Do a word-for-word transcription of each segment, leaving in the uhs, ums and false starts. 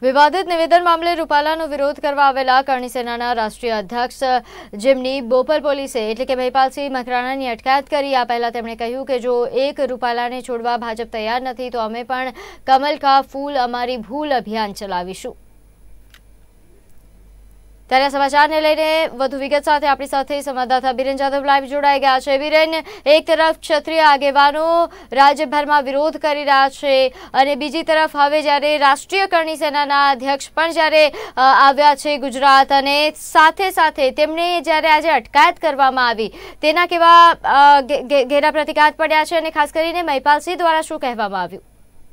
વિવાદિત નિવેદન મામલે રૂપાલાનો વિરોધ કરવા આવેલા કરણી સેનાના રાષ્ટ્રીય અધ્યક્ષ જેમની બોપલ પોલીસે એટલે કે મહિપાલસિંહ મકરાણાની અટકાયત કરી। આ પહેલા તેમણે કહ્યું કે જો એક રૂપાલાને છોડવા ભાજપ તૈયાર નથી તો અમે પણ કમલ કા ફૂલ અમારી ભૂલ અભિયાન ચલાવીશું। ત્યારે સમાચારને લઈને વધુ વિગત સાથે આપણી સાથે સંવાદદાતા બીરેન જાદવ લાઈવ જોડાઈ ગયા છે। બીરેન, એક તરફ ક્ષત્રિય આગેવાનો રાજ્યભરમાં વિરોધ કરી રહ્યા છે અને બીજી તરફ હવે જ્યારે રાષ્ટ્રીય કરણી સેનાના અધ્યક્ષ પણ જ્યારે આવ્યા છે ગુજરાત અને સાથે સાથે તેમને જ્યારે આજે અટકાયત કરવામાં આવી તેના કેવા ઘેરા પ્રતિઘાત પડ્યા છે અને ખાસ કરીને મહિપાલસિંહ દ્વારા શું કહેવામાં આવ્યું?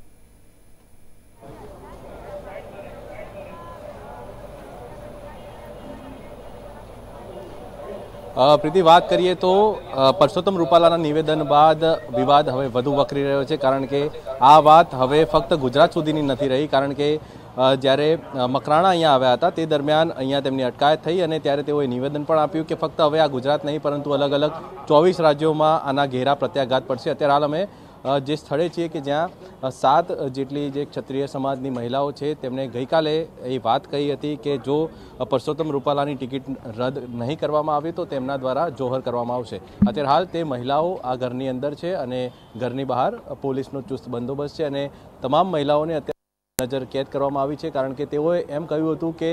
પ્રીતિ, વાત કરીએ તો પરસોત્તમ રૂપાલાના નિવેદન બાદ વિવાદ હવે વધુ વકરી રહ્યો છે, કારણ કે આ વાત હવે ફક્ત ગુજરાત સુધીની નથી રહી। કારણ કે જ્યારે મકરાણા અહીંયા આવ્યા હતા તે દરમિયાન અહીંયા તેમની અટકાયત થઈ અને ત્યારે તેઓએ નિવેદન પણ આપ્યું કે ફક્ત હવે આ ગુજરાત નહીં પરંતુ અલગ અલગ ચોવીસ રાજ્યોમાં આના ઘેરા પ્રત્યાઘાત પડશે। અત્યારે હાલ અમે જે સ્થળે છીએ કે જ્યાં સાત જેટલી જે ક્ષત્રિય સમાજની મહિલાઓ છે તેમણે ગઈકાલે એ વાત કહી હતી કે જો પરસોત્તમ રૂપાલાની ટિકિટ રદ નહીં કરવામાં આવે તો તેમના દ્વારા જોહર કરવામાં આવશે। અત્યારે હાલ તે મહિલાઓ આ ઘરની અંદર છે અને ઘરની બહાર પોલીસનો ચુસ્ત બંદોબસ્ત છે અને તમામ મહિલાઓને અત્યારે નજર કેદ કરવામાં આવી છે, કારણ કે તેઓએ એમ કહ્યું હતું કે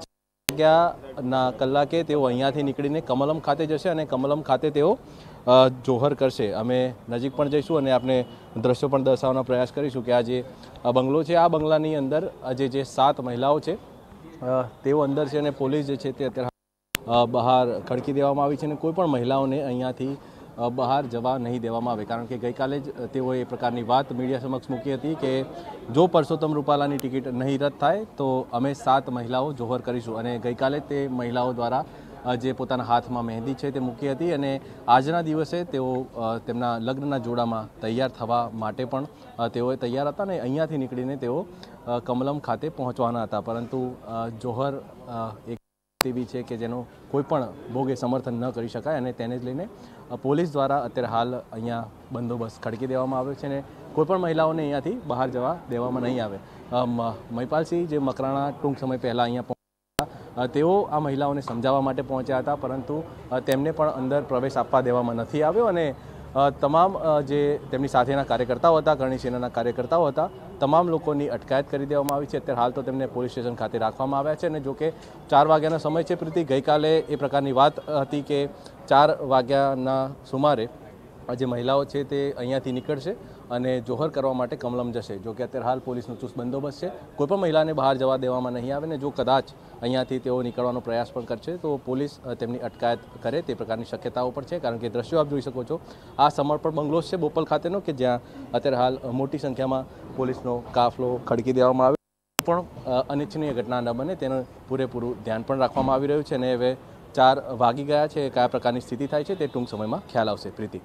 ના કલાકે તેઓ અહીંયાથી નીકળીને કમલમ ખાતે જશે અને કમલમ ખાતે તેઓ જોહર કરશે। અમે નજીક પણ જઈશું અને આપણે દ્રશ્યો પણ દર્શાવવાનો પ્રયાસ કરીશું કે આ જે બંગલો છે આ બંગલાની અંદર આજે જે સાત મહિલાઓ છે તેઓ અંદર છે અને પોલીસ જે છે તે અત્યારે બહાર ખડકી દેવામાં આવી છે અને કોઈ પણ મહિલાઓને અહીંયાથી બહાર જવા નહીં દેવામાં આવે, કારણ કે ગઈકાલે જ તેઓએ એ પ્રકારની વાત મીડિયા સમક્ષ મૂકી હતી કે જો પરસોત્તમ રૂપાલાની ટિકિટ નહીં રદ થાય તો અમે સાત મહિલાઓ જોહર કરીશું અને ગઈકાલે તે મહિલાઓ દ્વારા જે પોતાના હાથમાં મહેંદી છે તે મૂકી હતી અને આજના દિવસે તેઓ તેમના લગ્નના જોડામાં તૈયાર થવા માટે પણ તેઓ તૈયાર હતા અને અહીંયાથી નીકળીને તેઓ કમલમ ખાતે પહોંચવાના હતા, પરંતુ જોહર એક એવી છે કે જેનો કોઈ પણ ભોગે સમર્થન ન કરી શકાય અને તેને જ લઈને પોલીસ દ્વારા અત્યારે હાલ અહીંયા બંદોબસ્ત ખડકી દેવામાં આવ્યો છે અને કોઈ પણ મહિલાઓને અહીંયાથી બહાર જવા દેવામાં નહીં આવે। મહિપાલસિંહ જે મકરાણા ટૂંક સમય પહેલાં અહીંયા તેઓ આ મહિલાઓને સમજાવવા માટે પહોંચ્યા હતા, પરંતુ તેમને પણ અંદર પ્રવેશ આપવા દેવામાં નથી આવ્યો અને તમામ જે તેમની સાથેના કાર્યકર્તાઓ હતા, કરણી સેનાના કાર્યકર્તાઓ હતા, તમામ લોકોની અટકાયત કરી દેવામાં આવી છે। અત્યારે હાલ તો તેમને પોલીસ સ્ટેશન ખાતે રાખવામાં આવ્યા છે અને જો કે ચાર વાગ્યાનો સમય છે પ્રીતિ, ગઈકાલે એ પ્રકારની વાત હતી કે ચાર વાગ્યાના સુમારે જે મહિલાઓ છે તે અહીંયાથી નીકળશે અને જોહર કરવા માટે કમલમ જશે। જો કે અત્યારે હાલ પોલીસનો ચુસ્ત બંદોબસ્ત છે, કોઈ પણ મહિલાને બહાર જવા દેવામાં નહીં આવે ને જો કદાચ અહીંયાથી તેઓ નીકળવાનો પ્રયાસ પણ કરશે તો પોલીસ તેમની અટકાયત કરે તે પ્રકારની શક્યતાઓ પણ છે, કારણ કે દ્રશ્યો આપ જોઈ શકો છો આ સમર્પણ બંગલો છે બોપલ ખાતેનો કે જ્યાં અત્યારે હાલ મોટી સંખ્યામાં પોલીસનો કાફલો ખડકી દેવામાં આવ્યો પણ અનિચ્છનીય ઘટના ન બને તેનું પૂરેપૂરું ધ્યાન પણ રાખવામાં આવી રહ્યું છે અને હવે ચાર વાગી ગયા છે, કયા પ્રકારની સ્થિતિ થાય છે તે ટૂંક સમયમાં ખ્યાલ આવશે। પ્રીતિ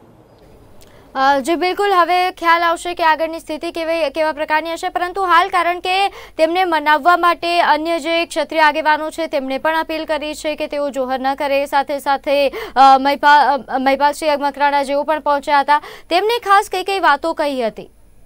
જી બિલકુલ, હવે ખ્યાલ આવશે કે આગળની સ્થિતિ કેવી કેવા પ્રકારની હશે, પરંતુ હાલ કારણ કે તેમને મનાવવા માટે અન્ય જે ક્ષત્રિય આગેવાનો છે તેમણે પણ અપીલ કરી છે કે તેઓ જોહર ન કરે, સાથે સાથે મહિપાલ મહિપાલસિંહ મકરાણા જેઓ પણ પહોંચ્યા હતા તેમને ખાસ કઈ કઈ વાતો કહી હતી?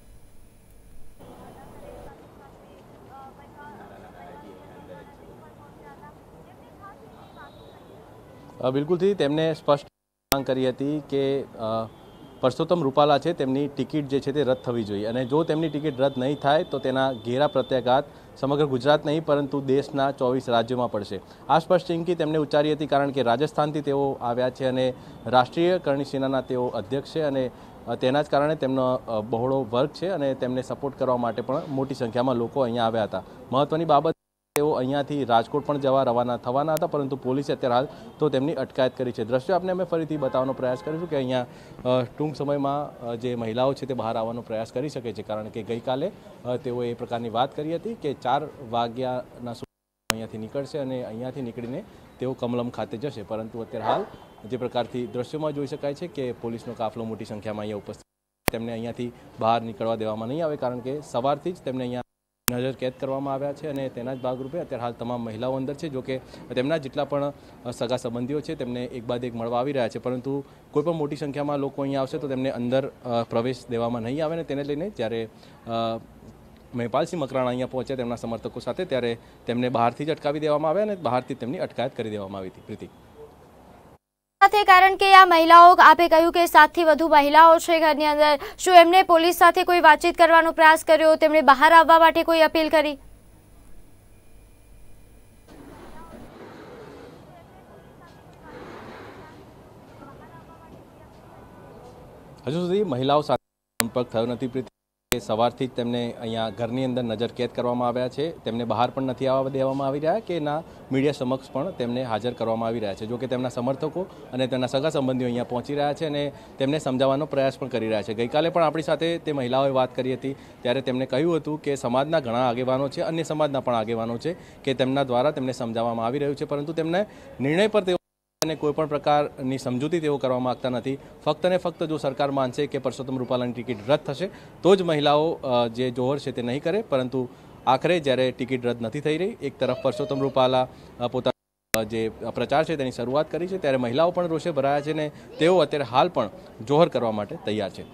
બિલકુલથી તેમને સ્પષ્ટ માંગ કરી હતી કે પરસોત્તમ રૂપાલા છે તેમની ટિકિટ જે છે તે રદ થવી જોઈએ અને જો તેમની ટિકિટ રદ નહીં થાય તો તેના ઘેરા પ્રત્યાઘાત સમગ્ર ગુજરાત નહીં પરંતુ દેશના ચોવીસ રાજ્યોમાં પડશે। આ સ્પષ્ટ ચીમકી તેમને ઉચ્ચારી હતી, કારણ કે રાજસ્થાનથી તેઓ આવ્યા છે અને રાષ્ટ્રીય કરણી સેનાના તેઓ અધ્યક્ષ છે અને તેના જ કારણે તેમનો બહોળો વર્ગ છે અને તેમને સપોર્ટ કરવા માટે પણ મોટી સંખ્યામાં લોકો અહીંયા આવ્યા હતા। મહત્વની બાબત તેઓ અહીંયાથી રાજકોટ પણ જવા રવાના થવાના હતા, પરંતુ પોલીસે અત્યારે હાલ તો તેમની અટકાયત કરી છે। દ્રશ્યો આપને અમે ફરીથી બતાવવાનો પ્રયાસ કરીશું કે અહીંયા ટૂંક સમયમાં જે મહિલાઓ છે તે બહાર આવવાનો પ્રયાસ કરી શકે છે, કારણ કે ગઈકાલે તેઓએ એ પ્રકારની વાત કરી હતી કે ચાર વાગ્યાના અહીંયાથી નીકળશે અને અહીંયાથી નીકળીને તેઓ કમલમ ખાતે જશે, પરંતુ અત્યારે હાલ જે પ્રકારથી દ્રશ્યોમાં જોઈ શકાય છે કે પોલીસનો કાફલો મોટી સંખ્યામાં અહીંયા ઉપસ્થિત, તેમને અહીંયાથી બહાર નીકળવા દેવામાં નહીં આવે, કારણ કે સવારથી જ તેમને અહીંયા નજર કેદ કરવામાં આવ્યા છે અને તેના જ ભાગરૂપે અત્યારે હાલ તમામ મહિલાઓ અંદર છે। જો કે તેમના જેટલા પણ સગા સંબંધીઓ છે તેમને એક બાદ એક મળવા આવી રહ્યા છે, પરંતુ કોઈ પણ મોટી સંખ્યામાં લોકો અહીંયા આવશે તો તેમને અંદર પ્રવેશ દેવામાં નહીં આવે ને તેને લઈને જ્યારે મહિપાલસિંહ મકરાણા અહીંયા પહોંચ્યા તેમના સમર્થકો સાથે, ત્યારે તેમને બહારથી જ અટકાવી દેવામાં આવ્યા અને બહારથી તેમની અટકાયત કરી દેવામાં આવી હતી. પ્રીતિ, કારણ કે આ મહિલાઓ, આપે કહ્યું કે સાતથી વધુ મહિલાઓ છે ઘરની અંદર, શું એમને પોલીસ સાથે કોઈ વાતચીત કરવાનો પ્રયાસ કર્યો? તેમણે બહાર આવવા માટે કોઈ અપીલ કરી? હજુ સુધી મહિલાઓ સાથે સંપર્ક થયો નથી. પ્રીતિ, સવારથી જ તેમને અહીંયા ઘરની અંદર નજરકેદ કરવામાં આવ્યા છે. તેમને બહાર પણ નથી આવવા દેવામાં આવી રહ્યા કે ના મીડિયા સમક્ષ પણ તેમને હાજર કરવામાં આવી રહ્યા છે. જો કે તેમના સમર્થકો અને તેમના સગા સંબંધીઓ અહીંયા પહોંચી રહ્યા છે અને તેમને સમજાવવાનો પ્રયાસ પણ કરી રહ્યા છે. ગઈકાલે પણ આપણી સાથે તે મહિલાઓએ વાત કરી હતી, ત્યારે તેમણે કહ્યું હતું કે સમાજના ઘણા આગેવાનો છે, અન્ય સમાજના પણ આગેવાનો છે કે તેમના દ્વારા તેમને સમજાવવામાં આવી રહ્યું છે, પરંતુ તેમને નિર્ણય પર તેઓ અને કોઈ પણ પ્રકારની સમજૂતી તેઓ કરવા માંગતા નથી. ફક્ત ને ફક્ત જો સરકાર માનશે કે પરસોત્તમ રૂપાલાની ટિકિટ રદ થશે તો જ મહિલાઓ જે જોહર છે તે નહીં કરે, પરંતુ આખરે જ્યારે ટિકિટ રદ નથી થઈ રહી, એક તરફ પરસોત્તમ રૂપાલા પોતાના જે પ્રચાર છે તેની શરૂઆત કરી છે, ત્યારે મહિલાઓ પણ રોષે ભરાયા છે અને તેઓ અત્યારે હાલ પણ જોહર કરવા માટે તૈયાર છે.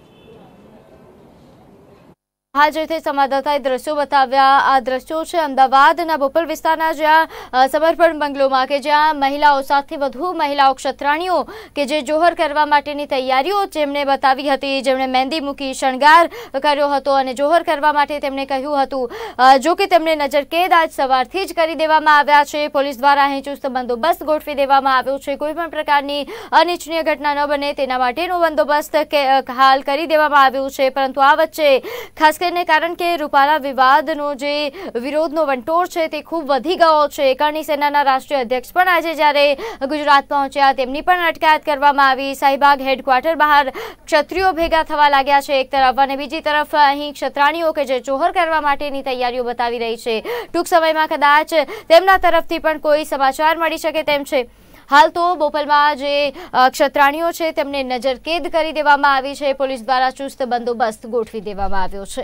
હાજરથી સંવાદદાતાએ દ્રશ્યો બતાવ્યા. આ દ્રશ્યો છે અમદાવાદના બોપલ વિસ્તારના, જ્યાં સમર્પણ બંગલોમાં કે જ્યાં મહિલાઓ, સાતથી વધુ મહિલાઓ ક્ષત્રાણીઓ કે જે જોહર કરવા માટેની તૈયારીઓ જેમણે બતાવી હતી, જેમણે મહેંદી મૂકી, શણગાર કર્યો હતો અને જોહર કરવા માટે તેમણે કહ્યું હતું. જો કે તેમને નજરકેદ આજ સવારથી જ કરી દેવામાં આવ્યા છે. પોલીસ દ્વારા અહીં ચુસ્ત બંદોબસ્ત ગોઠવી દેવામાં આવ્યો છે. કોઈપણ પ્રકારની અનિચ્છનીય ઘટના ન બને તેના માટેનો બંદોબસ્ત હાલ કરી દેવામાં આવ્યો છે. પરંતુ આ વચ્ચે ખાસ કારણ કે રૂપાલા વિવાદનો જે વિરોધનો વંટોળ છે તે ખૂબ વધી ગયો છે. કરણી સેનાના રાષ્ટ્રીય અધ્યક્ષ પણ આજે જ્યારે ગુજરાત પહોંચ્યા તેમની પણ અટકાયત કરવામાં આવી. શાહીબાગ હેડક્વાર્ટર બહાર ક્ષત્રિયો ભેગા થવા લાગ્યા છે એક તરફ, અને બીજી તરફ અહીં ક્ષત્રાણીઓ કે જે જોહર કરવા માટેની તૈયારીઓ બતાવી રહી છે. ટૂંક સમયમાં કદાચ તેમના તરફથી પણ કોઈ સમાચાર મળી શકે તેમ છે. હાલ તો બોપલમાં જે ક્ષત્રાણીઓ છે તેમને નજરકેદ કરી દેવામાં આવી છે. પોલીસ દ્વારા ચુસ્ત બંદોબસ્ત ગોઠવી દેવામાં આવ્યો છે.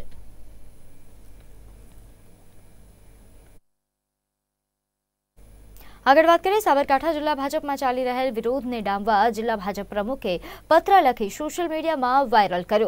આગળ વાત કરીએ, સાબરકાંઠા જિલ્લા ભાજપમાં ચાલી રહેલ વિરોધને ડામવા જિલ્લા ભાજપ પ્રમુખે પત્ર લખી સોશિયલ મીડિયામાં વાયરલ કર્યો.